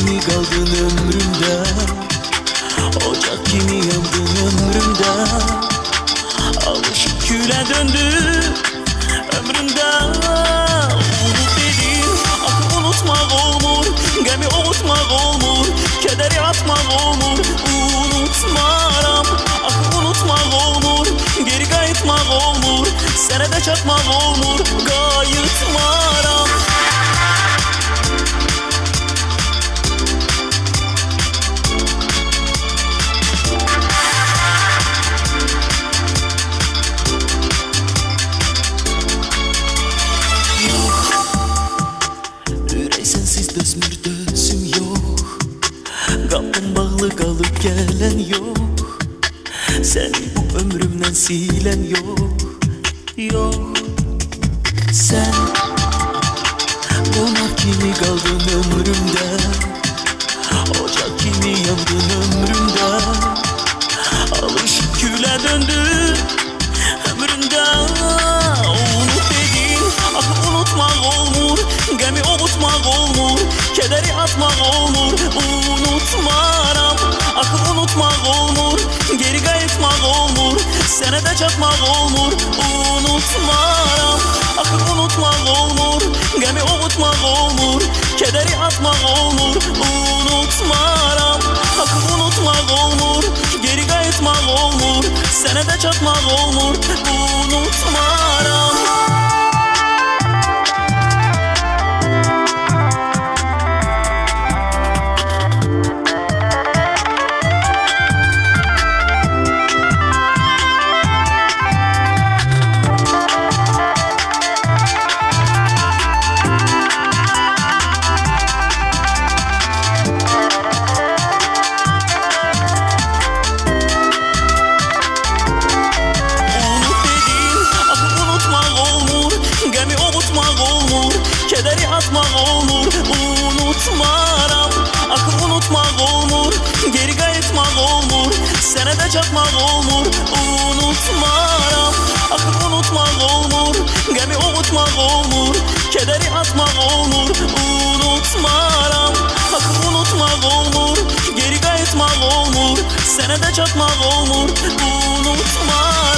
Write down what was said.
kimi kaldın ömrümde, ocak kimi yandın ömrümde. Alışıp küle döndü ömrümde. Unut dedim, akı unutmak olmur, gemi ovutmak olmur, kederi atmak olmur. Unutmaram, akı unutmak olmur, geri kayıtmak olmur, senede çatmak olmur, kayıtmaram. Dözmür yok, kapın bağlı kalıp gelen yok, seni bu ömrümden silen yok, yok. Sen konak kimi kaldın ömrümde, ocak kimi yandın ömrümde. Alışıp küle döndü ömrümde. Unut dedim, akı unutmak olmur, gemi ovutmak olmur, kederi atmak olmur. Unutmaram, akı unutmak olmur, geri kayıtmak olmur, senede çatmak olmur. Unutmaram, akı unutmak olmur, gemi ovutmak olmur, kederi atmak olmur. Unutmaram, akı unutmak olmur, geri kayıtmak olmur, senede çatmak olmur. Unutmaram. Kederi atmak olmur. Unutmaram, akı unutmak olmur, geri kayıtmak olmur, senede çatmak olmur. Unutmaram, akı unutmak olmur, gemi ovutmak olmur, kederi atmak olmur. Unutmaram, akı unutmak olmur, geri kayıtmak olmur, senede çatmak olmur. Unutmaram.